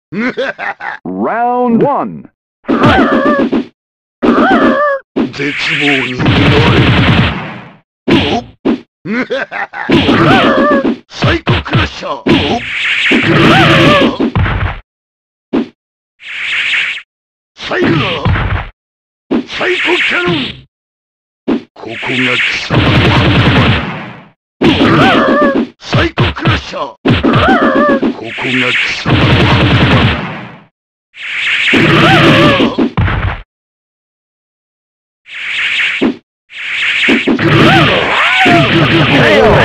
Round one. 絶望に願え。サイコクラッシャー。サイコキャノン。ここが貴様の墓場。サイコクラッシャー。ここが貴様の墓場。 KO!